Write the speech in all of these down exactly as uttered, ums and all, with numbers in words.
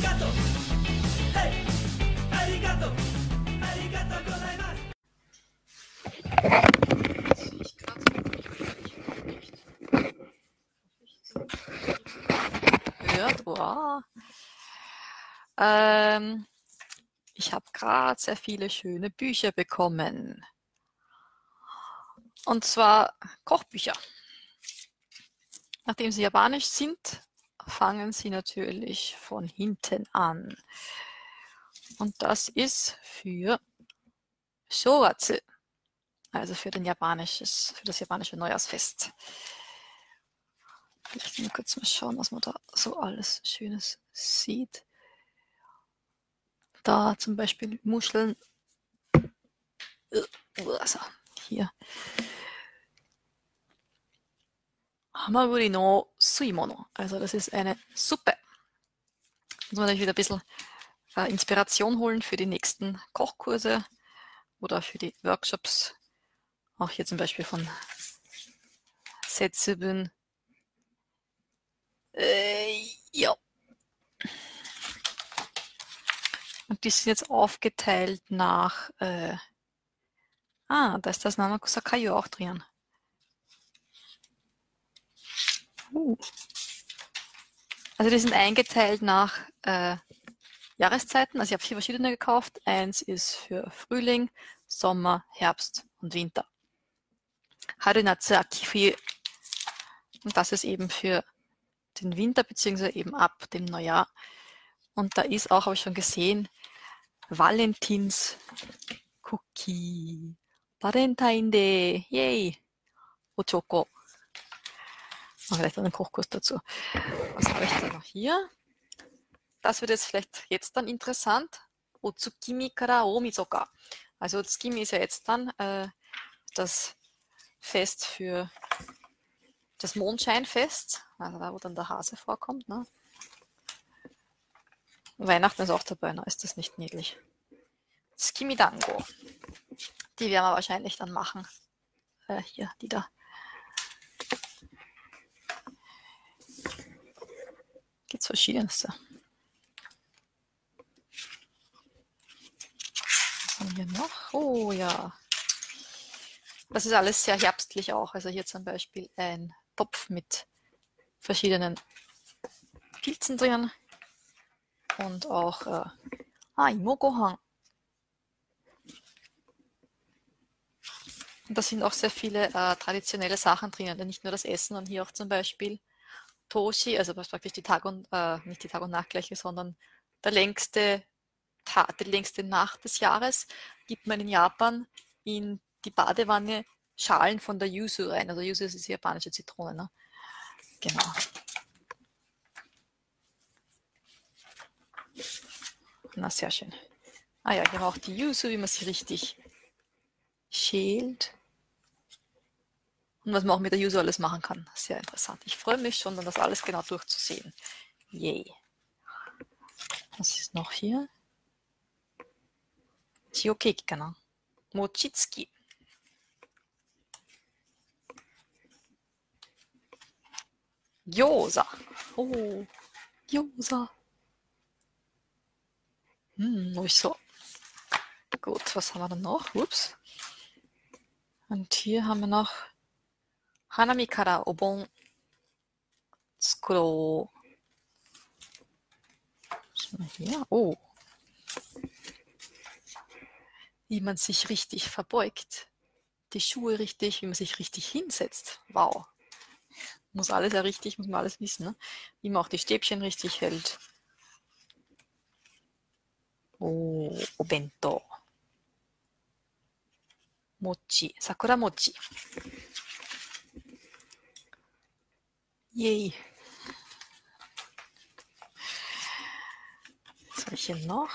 arigato. Hey, arigato. Arigato gozaimasu. Hört, wow. Ähm, ich habe gerade sehr viele schöne Bücher bekommen. Und zwar Kochbücher. Nachdem sie japanisch sind, fangen sie natürlich von hinten an. Und das ist für Shogatsu, also für, den japanisches, für das japanische Neujahrsfest. Vielleicht mal kurz mal schauen, was man da so alles Schönes sieht. Da zum Beispiel Muscheln. Also hier. Hamaguri no Suimono. Also das ist eine Suppe. Muss man natürlich wieder ein bisschen äh, Inspiration holen für die nächsten Kochkurse oder für die Workshops. Auch hier zum Beispiel von Setsubun. Äh, ja. Und die sind jetzt aufgeteilt nach. Äh, ah, da ist das Namakusa Kayu auch drin. Uh. Also die sind eingeteilt nach äh, Jahreszeiten. Also ich habe vier verschiedene gekauft. Eins ist für Frühling, Sommer, Herbst und Winter. Haru, Natsu, Aki, Fuyu. Und das ist eben für den Winter, beziehungsweise eben ab dem Neujahr. Und da ist auch, habe ich schon gesehen, Valentins Cookie. Valentine Day. Yay. Ochoko. Und vielleicht einen Kochkurs dazu. Was habe ich da noch hier? Das wird jetzt vielleicht jetzt dann interessant. Otsukimi kara Omisoka. Also Otsukimi ist ja jetzt dann äh, das Fest für das Mondscheinfest, also da, wo dann der Hase vorkommt. Ne? Weihnachten ist auch dabei, ne? Ist das nicht niedlich? Tsukimi Dango. Die werden wir wahrscheinlich dann machen. Äh, hier, die da. Gibt's verschiedenste. Was haben wir noch? Oh ja. Das ist alles sehr herbstlich auch. Also hier zum Beispiel ein Topf mit verschiedenen Pilzen drin. Und auch äh, ah, Imogohan. Und da sind auch sehr viele äh, traditionelle Sachen drinnen. Nicht nur das Essen, sondern hier auch zum Beispiel Toshi, also was praktisch die Tag- und, äh, nicht die Tag- und Nachtgleiche, sondern der längste Tag, die längste Nacht des Jahres gibt man in Japan in die Badewanne Schalen von der Yuzu rein. Also Yuzu ist die japanische Zitrone. Ne? Genau. Na, sehr schön. Ah ja, hier haben wir auch die Yuzu, wie man sie richtig schält. Und was man auch mit der Yuzu alles machen kann. Sehr interessant. Ich freue mich schon, dann das alles genau durchzusehen. Yay. Was ist noch hier? Chiyokeki, genau. Mochitsuki. Gyoza. Oh, Gyoza. Hm, ruhig so. Gut, was haben wir dann noch? Ups. Und hier haben wir noch Hanami kara Obon Tsukuro. Was haben wir hier? Oh. Wie man sich richtig verbeugt. Die Schuhe richtig, wie man sich richtig hinsetzt. Wow. Muss alles ja richtig, muss man alles wissen. Ne? Wie man auch die Stäbchen richtig hält. Oh, Obento. Mochi, Sakura Mochi. Yay. Was habe ich hier noch?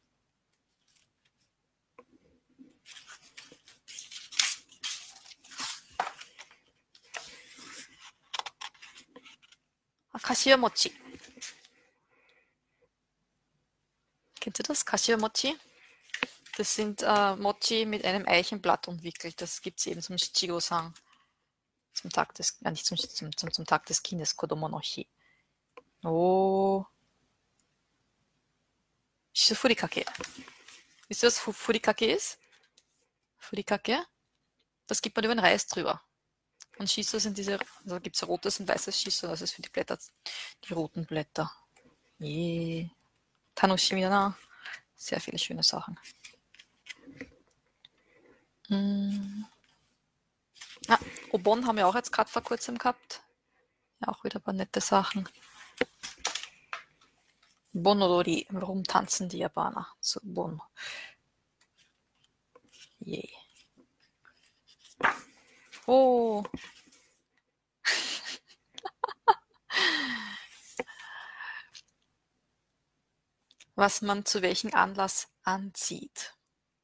Cashew Mochi. Kennt ihr das? Cashew Mochi? Das sind äh, Mochi mit einem Eichenblatt umwickelt. Das gibt es eben zum Shichigo-san. Zum Tag des, ja nicht zum, zum, zum, zum Tag des Kindes, Kodomo no Hi. Oh. Shiso Furikake. Wisst ihr, was Furikake ist? Furikake? Das gibt man über den Reis drüber. Und Shiso sind diese, also gibt es rotes und weißes Shiso, das ist für die Blätter, die roten Blätter. Je. Tanoshimi da na. Sehr viele schöne Sachen. Mm. Ah, Obon haben wir auch jetzt gerade vor kurzem gehabt. Ja, auch wieder ein paar nette Sachen. Bonodori, warum tanzen die Japaner? So, Bon. Je. Oh. Was man zu welchem Anlass anzieht.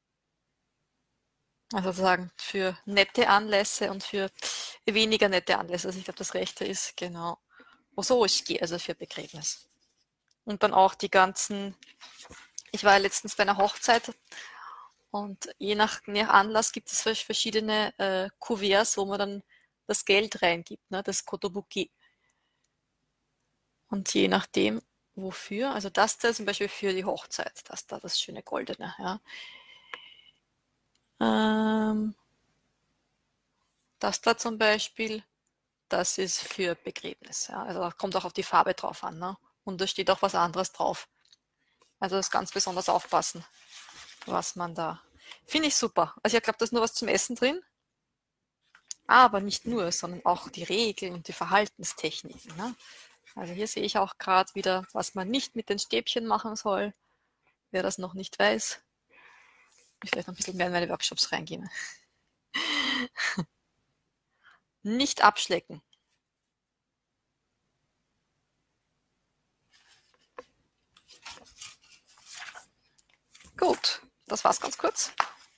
Also sozusagen für nette Anlässe und für weniger nette Anlässe. Also ich glaube, das Rechte ist genau Ososhiki, also für Begräbnis. Und dann auch die ganzen, ich war ja letztens bei einer Hochzeit und je nach, je nach Anlass gibt es verschiedene äh, Kuverts, wo man dann das Geld reingibt, ne, das Kotobuki. Und je nachdem, wofür, also das da zum Beispiel für die Hochzeit, das da, das schöne Goldene, ja. Ähm, das da zum Beispiel, das ist für Begräbnis, ja. Also da kommt auch auf die Farbe drauf an, ne. Und da steht auch was anderes drauf. Also das ganz besonders aufpassen, was man da, finde ich super. Also ich glaube, da ist nur was zum Essen drin, aber nicht nur, sondern auch die Regeln und die Verhaltenstechniken, ne? Also hier sehe ich auch gerade wieder, was man nicht mit den Stäbchen machen soll. Wer das noch nicht weiß, muss vielleicht noch ein bisschen mehr in meine Workshops reingehen. Nicht abschlecken. Gut, das war's ganz kurz.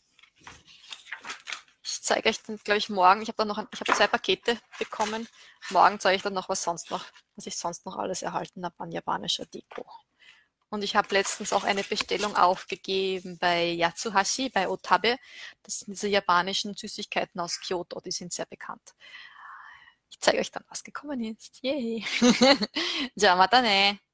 Ich zeige euch dann, glaube ich, morgen. Ich habe dann noch ein, ich habe zwei Pakete bekommen. Morgen zeige ich dann noch, was sonst noch, was ich sonst noch alles erhalten habe an japanischer Deko. Und ich habe letztens auch eine Bestellung aufgegeben bei Yatsuhashi, bei Otabe. Das sind diese japanischen Süßigkeiten aus Kyoto, die sind sehr bekannt. Ich zeige euch dann, was gekommen ist. Yay! Ja, mata ne!